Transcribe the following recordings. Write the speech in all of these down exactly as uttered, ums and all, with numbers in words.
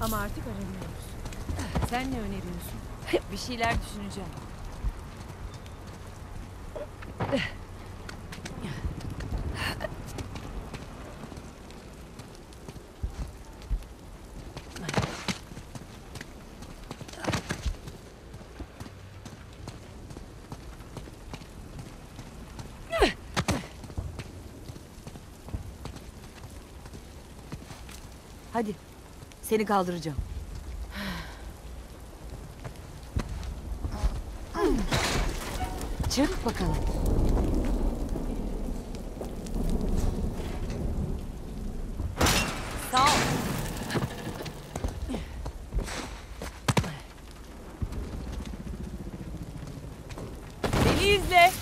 Ama artık aramıyoruz. Sen ne öneriyorsun? Bir şeyler düşüneceğim. Hadi, seni kaldıracağım. Çık bakalım. Sağ ol. Beni izle.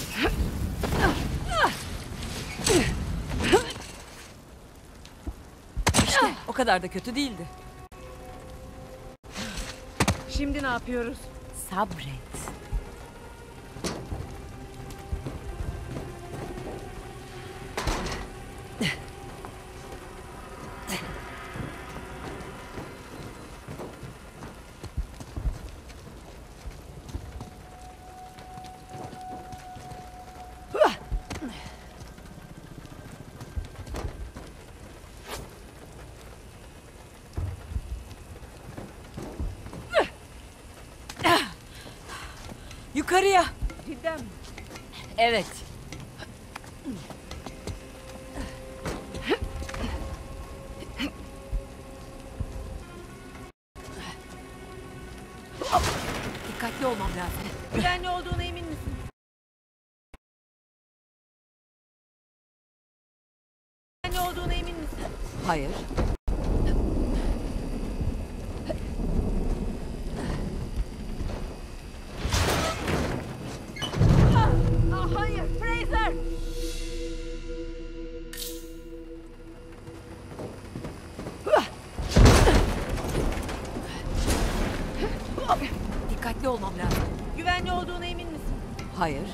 İşte o kadar da kötü değildi. Şimdi ne yapıyoruz? Sabret. Yukarıya. Cidden mi? Evet. Dikkatli olmam lazım. Güvenli olduğuna emin misin? Güvenli olduğuna emin misin? Hayır. Ah, hayır, Fraser! Dikkatli olmam lazım. Güvenli olduğuna emin misin? Hayır.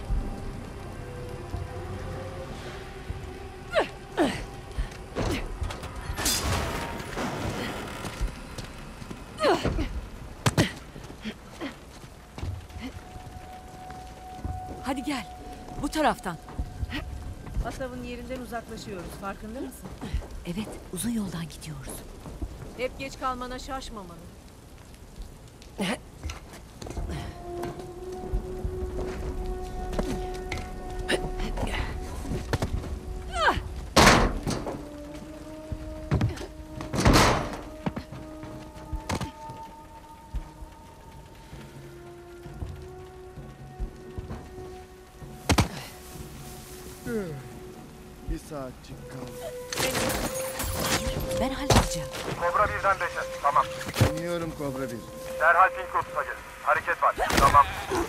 Hadi gel. Bu taraftan. Asav'ın yerinden uzaklaşıyoruz. Farkında mısın? Evet, uzun yoldan gidiyoruz. Hep geç kalmana şaşmamalı. Bir saatçik kaldı. Ben halledeceğim. Kobra birden beşe. Tamam. Dinliyorum Kobra bir. Derhal pink otuz'a gelin. Hareket var. Tamam.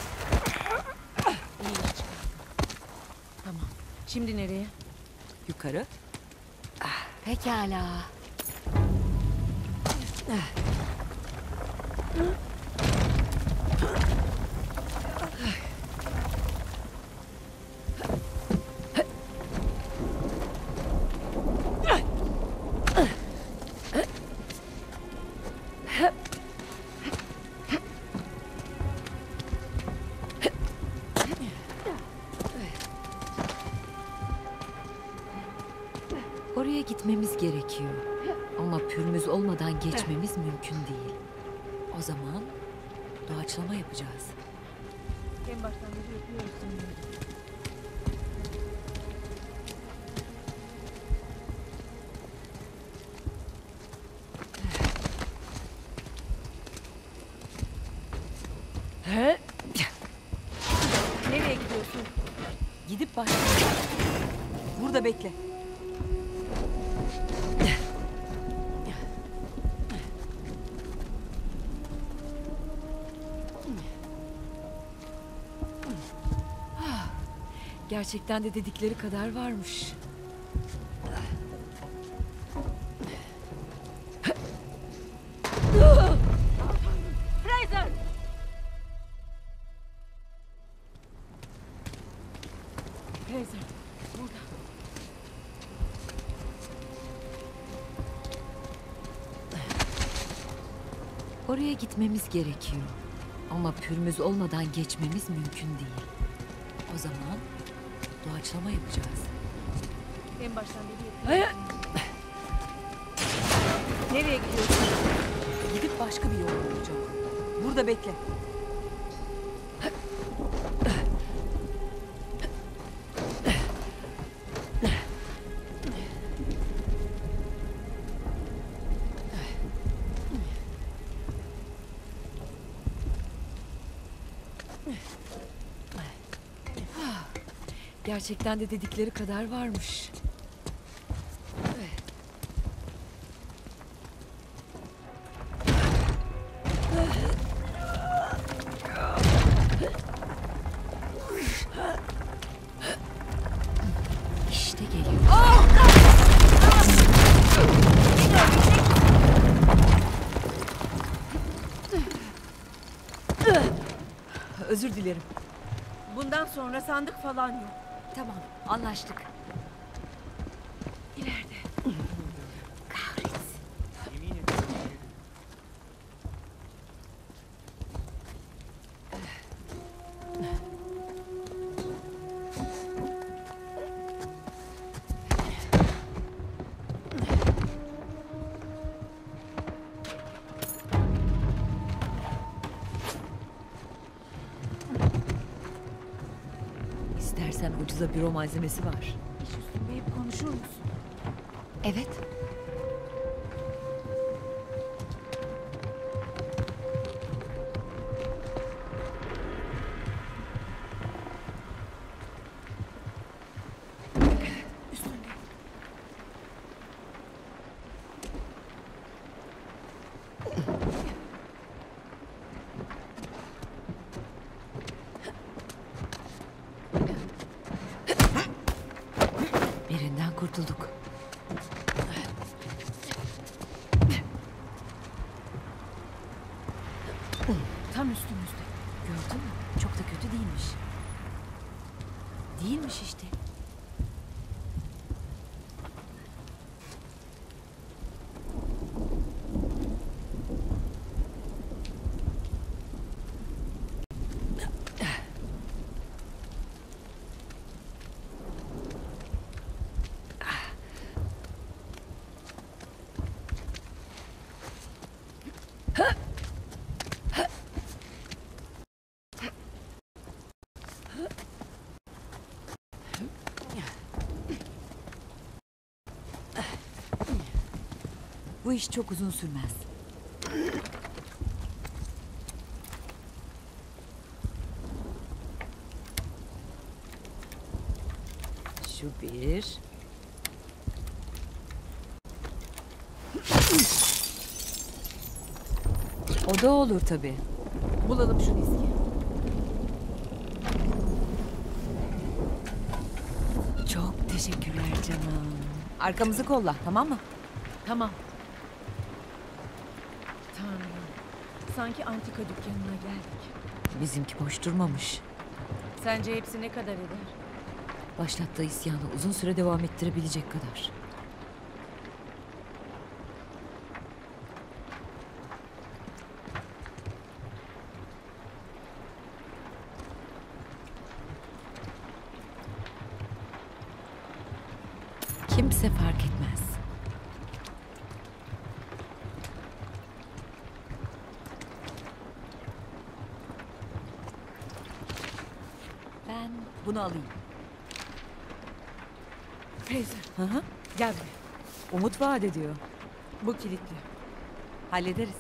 İyi iş çıkardın. Tamam. Şimdi nereye? Yukarı. Ah, pekala. Oraya gitmemiz gerekiyor. Ama pürmüz olmadan geçmemiz mümkün değil. O zaman doğaçlama yapacağız. En baştan beri yapıyoruz seni. Nereye gidiyorsun? Gidip başla. Burada bekle. Gerçekten de dedikleri kadar varmış. Fraser! Fraser, burada. Oraya gitmemiz gerekiyor. Ama pürmüz olmadan geçmemiz mümkün değil. O zaman doğaçlama yapacağız. En baştan beri yapayım. Nereye gidiyorsun? Gidip başka bir yol bulacağım. Burada bekle. Gerçekten de dedikleri kadar varmış. İşte geliyor. Özür dilerim. Bundan sonra sandık falan yok. Tamam, anlaştık. İleride. Kahretsin. İstersen ucuza büro malzemesi var. İş üstünde hep konuşur musun? Evet. Üstünde. Birinden kurtulduk. Tam üstümüzde. Gördün mü? Çok da kötü değilmiş. Değilmiş işte. Bu iş çok uzun sürmez. Şu bir. O da olur tabii. Bulalım şu diski. Çok teşekkürler canım. Arkamızı kolla, tamam mı? Tamam. Tanrım. Sanki antika dükkanına geldik. Bizimki boş durmamış. Sence hepsi ne kadar eder? Başlattığı isyanı uzun süre devam ettirebilecek kadar. Kimse fark etmez. Ben bunu alayım. Fraser, Hı hı. gel buraya. Umut vaat ediyor. Bu kilitli. Hallederiz.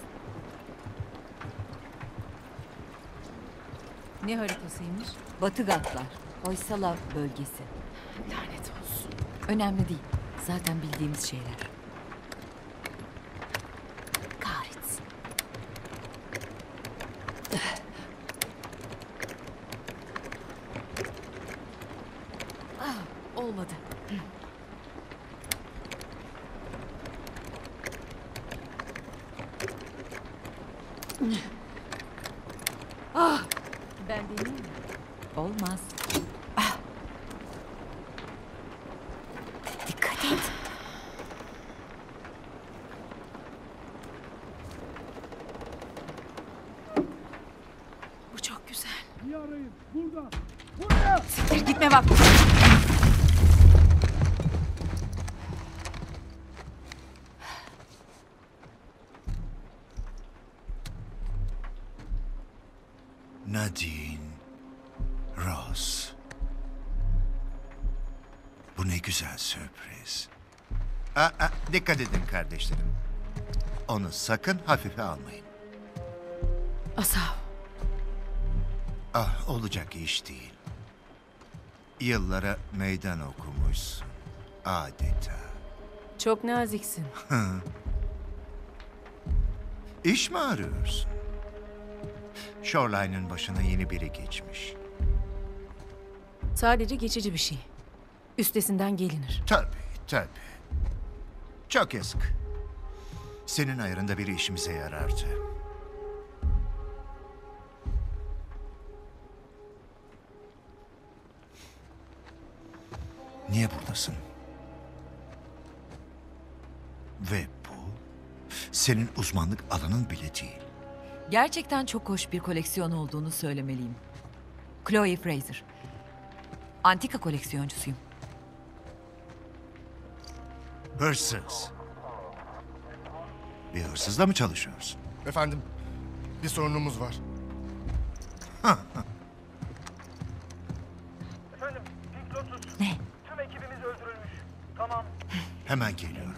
Ne haritasıymış? Batı Gatlar, Hoysala bölgesi. Lanet olsun. Önemli değil. Zaten bildiğimiz şeyler. Kahretsin. Ah, olmadı. Ah, Ben deneyeyim mi? olmaz. Ah. Dikkat et. Gitme vakti. Nadine Ross. Bu ne güzel sürpriz. Aa, aa, dikkat edin kardeşlerim. Onu sakın hafife almayın. Asav. Ah, olacak iş değil. Yıllara meydan okumuşsun. Adeta. Çok naziksin. İş mi arıyorsun? Shoreline'ın başına yeni biri geçmiş. Sadece geçici bir şey. Üstesinden gelinir. Tabii, tabii. Çok yazık. Senin ayarında biri işimize yarardı. Niye buradasın? Ve bu senin uzmanlık alanın bile değil. Gerçekten çok hoş bir koleksiyon olduğunu söylemeliyim. Chloe Fraser. Antika koleksiyoncusuyum. Hırsız. Bir hırsızla mı çalışıyorsun? Efendim, bir sorunumuz var. Efendim, Pink Lotus. Ne? Tüm ekibimiz öldürülmüş. Tamam. Hemen geliyorum.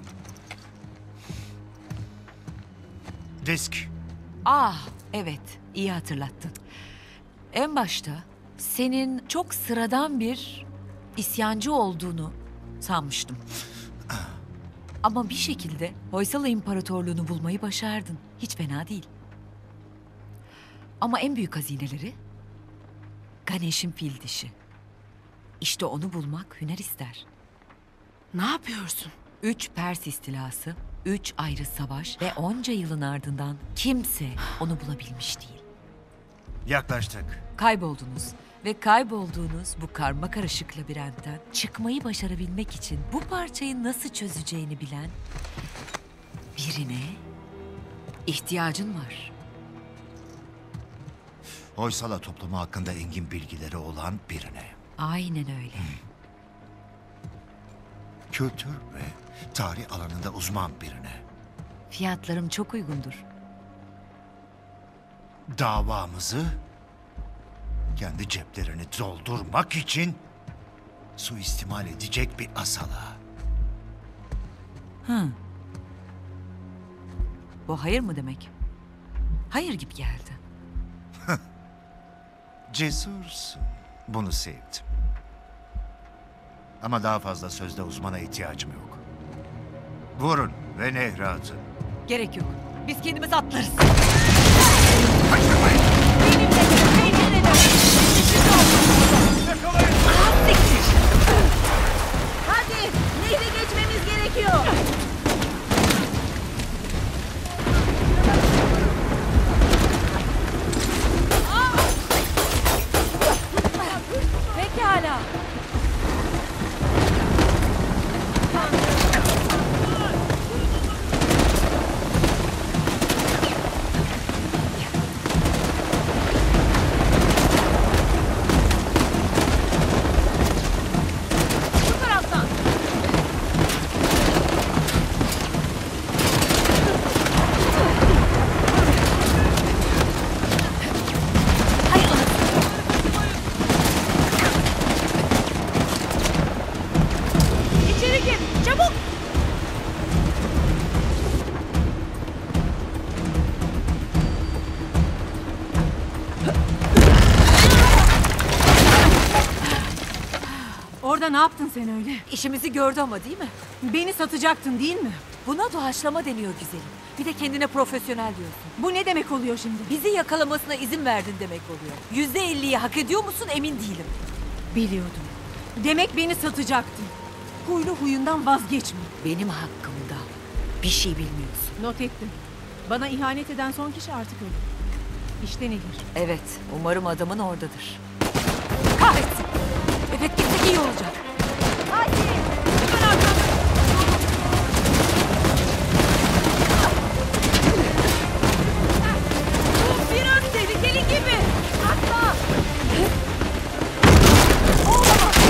Disk. Ah, evet. İyi hatırlattın. En başta senin çok sıradan bir isyancı olduğunu sanmıştım. Ama bir şekilde Hoysala İmparatorluğunu bulmayı başardın. Hiç fena değil. Ama en büyük hazineleri Ganesh'in fil dişi. İşte onu bulmak hüner ister. Ne yapıyorsun? Üç Pers istilası, üç ayrı savaş ve onca yılın ardından kimse onu bulabilmiş değil. Yaklaştık. Kayboldunuz ve kaybolduğunuz bu karma karışık labirentten çıkmayı başarabilmek için bu parçayı nasıl çözeceğini bilen birine ihtiyacın var. Hoysala toplumu hakkında engin bilgileri olan birine. Aynen öyle. Kültür ve tarih alanında uzman birine. Fiyatlarım çok uygundur. Davamızı kendi ceplerini doldurmak için suistimal edecek bir asala. Hı. Bu hayır mı demek? Hayır gibi geldi. Cesursun. Bunu sevdim. Ama daha fazla sözde uzmana ihtiyacım yok. Vurun ve nehre atın. Gerek yok. Biz kendimiz atlarız. Kaçırmayın. Hadi! Nehri geçmemiz gerekiyor. Pekala. Bu taraftan. İçeri gir. Çabuk. Orada ne yaptın sen öyle? İşimizi gördü ama değil mi? Beni satacaktın değil mi? Buna doğaçlama deniyor güzelim. Bir de kendine profesyonel diyorsun. Bu ne demek oluyor şimdi? Bizi yakalamasına izin verdin demek oluyor. Yüzde elliyi hak ediyor musun emin değilim. Biliyordum. Demek beni satacaktın. Huylu huyundan vazgeçme. Benim hakkımda bir şey bilmiyorsun. Not ettim. Bana ihanet eden son kişi artık öldü. İşte nehir. Evet, umarım adamın oradadır. Kahretsin! Evet, gitsek iyi olacak. Hadi! Hemen arkamda. Bu biraz tehlikeli gibi. Atla! Olamaz!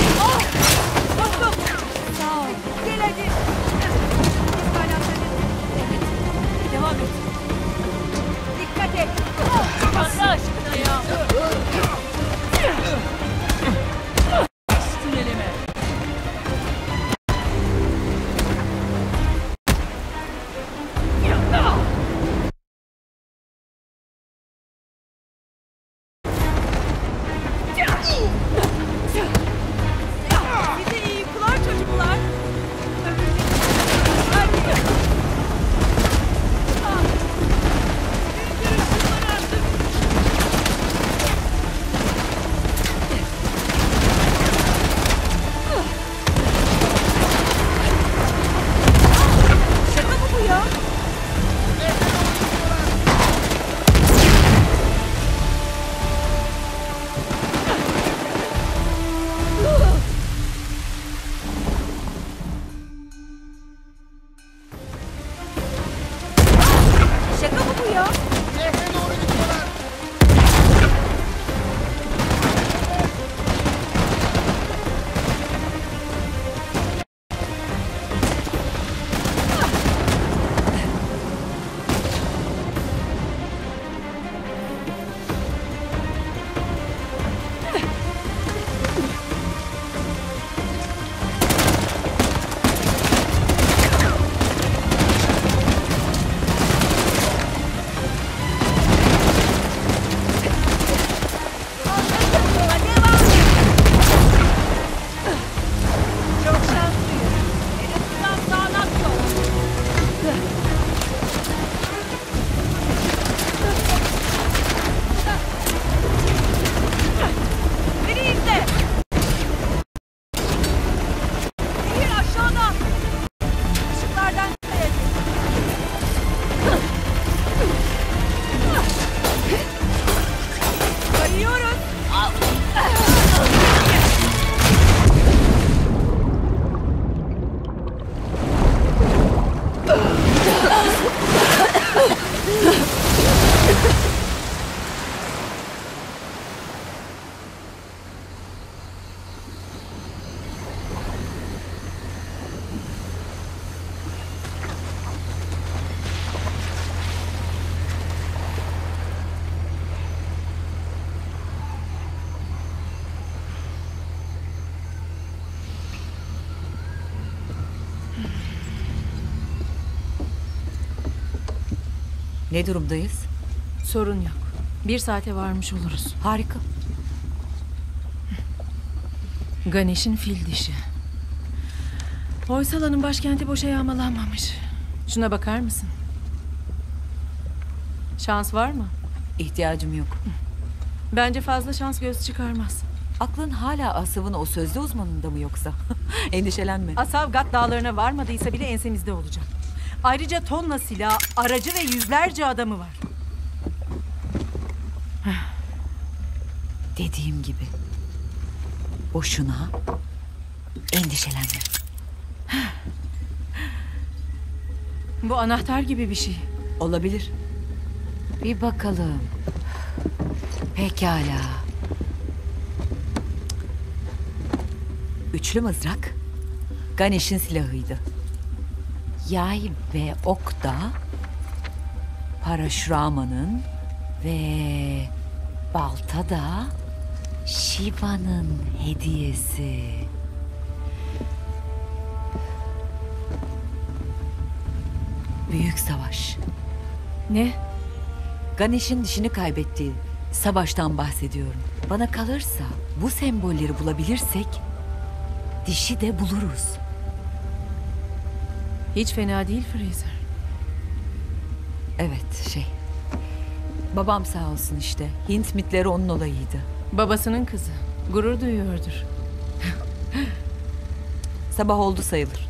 Ne durumdayız? Sorun yok. Bir saate varmış oluruz. Harika. Ganesh'in fil dişi. Hoysala'nın başkenti boşa yağmalanmamış. Şuna bakar mısın? Şans var mı? İhtiyacım yok. Bence fazla şans göz çıkarmaz. Aklın hala Asav'ın o sözlü uzmanında mı yoksa? Endişelenme. Asavgat dağlarına varmadıysa bile ensemizde olacak. Ayrıca tonla silah, aracı ve yüzlerce adamı var. Dediğim gibi. Boşuna endişelenme. Bu anahtar gibi bir şey. Olabilir. Bir bakalım. Pekala. Üçlü mızrak Ganesh'in silahıydı. Yay ve ok da Parashrama'nın ve balta da Shiva'nın hediyesi. Büyük savaş. Ne? Ganesh'in dişini kaybettiği savaştan bahsediyorum. Bana kalırsa bu sembolleri bulabilirsek dişi de buluruz. Hiç fena değil Fraser. Evet şey. Babam sağ olsun işte. Hint mitleri onun olayıydı. Babasının kızı. Gurur duyuyordur. Sabah oldu sayılır.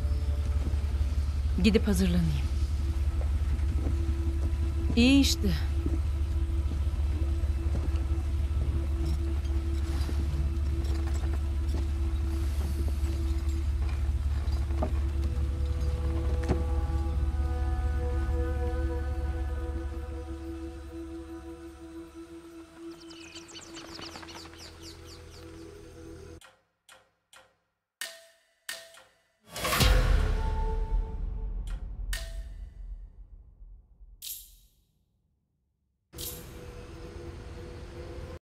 Gidip hazırlanayım. İyi işte.